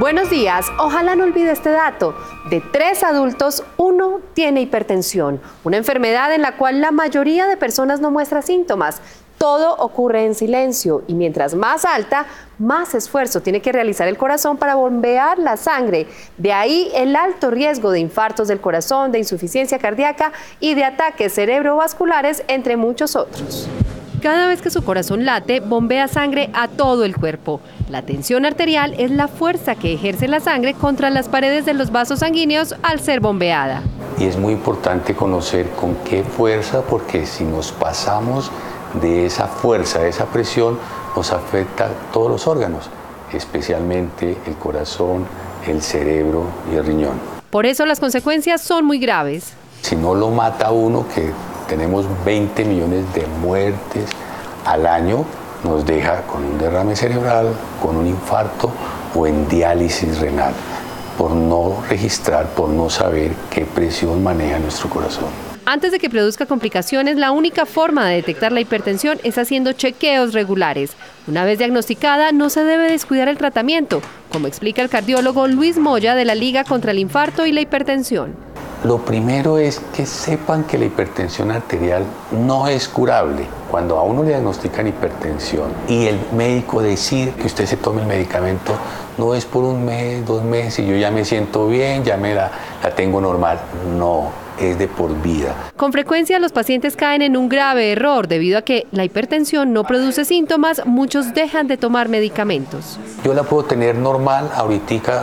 Buenos días, ojalá no olvide este dato. De 3 adultos, 1 tiene hipertensión, una enfermedad en la cual la mayoría de personas no muestra síntomas. Todo ocurre en silencio y mientras más alta, más esfuerzo tiene que realizar el corazón para bombear la sangre. De ahí el alto riesgo de infartos del corazón, de insuficiencia cardíaca y de ataques cerebrovasculares, entre muchos otros. Cada vez que su corazón late, bombea sangre a todo el cuerpo. La tensión arterial es la fuerza que ejerce la sangre contra las paredes de los vasos sanguíneos al ser bombeada. Y es muy importante conocer con qué fuerza, porque si nos pasamos de esa fuerza, de esa presión, nos afecta a todos los órganos, especialmente el corazón, el cerebro y el riñón. Por eso las consecuencias son muy graves. Si no lo mata uno, que tenemos 20 millones de muertes al año, nos deja con un derrame cerebral, con un infarto o en diálisis renal, por no registrar, por no saber qué presión maneja nuestro corazón. Antes de que produzca complicaciones, la única forma de detectar la hipertensión es haciendo chequeos regulares. Una vez diagnosticada, no se debe descuidar el tratamiento, como explica el cardiólogo Luis Moya de la Liga contra el Infarto y la Hipertensión. Lo primero es que sepan que la hipertensión arterial no es curable. Cuando a uno le diagnostican hipertensión y el médico decide que usted se tome el medicamento, no es por un mes, 2 meses y yo ya me siento bien, ya la tengo normal. No, es de por vida. Con frecuencia los pacientes caen en un grave error debido a que la hipertensión no produce síntomas, muchos dejan de tomar medicamentos. Yo la puedo tener normal, ahorita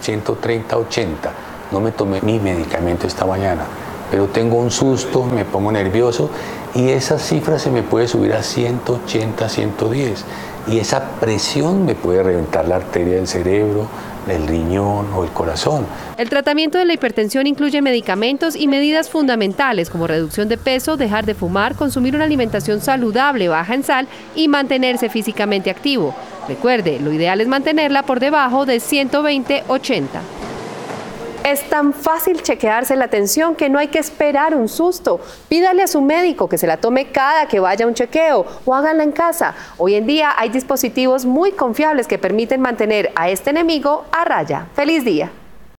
130, 80. No me tomé mi medicamento esta mañana, pero tengo un susto, me pongo nervioso y esa cifra se me puede subir a 180, 110 y esa presión me puede reventar la arteria del cerebro, el riñón o el corazón. El tratamiento de la hipertensión incluye medicamentos y medidas fundamentales como reducción de peso, dejar de fumar, consumir una alimentación saludable, baja en sal y mantenerse físicamente activo. Recuerde, lo ideal es mantenerla por debajo de 120/80. Es tan fácil chequearse la tensión que no hay que esperar un susto. Pídale a su médico que se la tome cada que vaya a un chequeo o háganla en casa. Hoy en día hay dispositivos muy confiables que permiten mantener a este enemigo a raya. ¡Feliz día!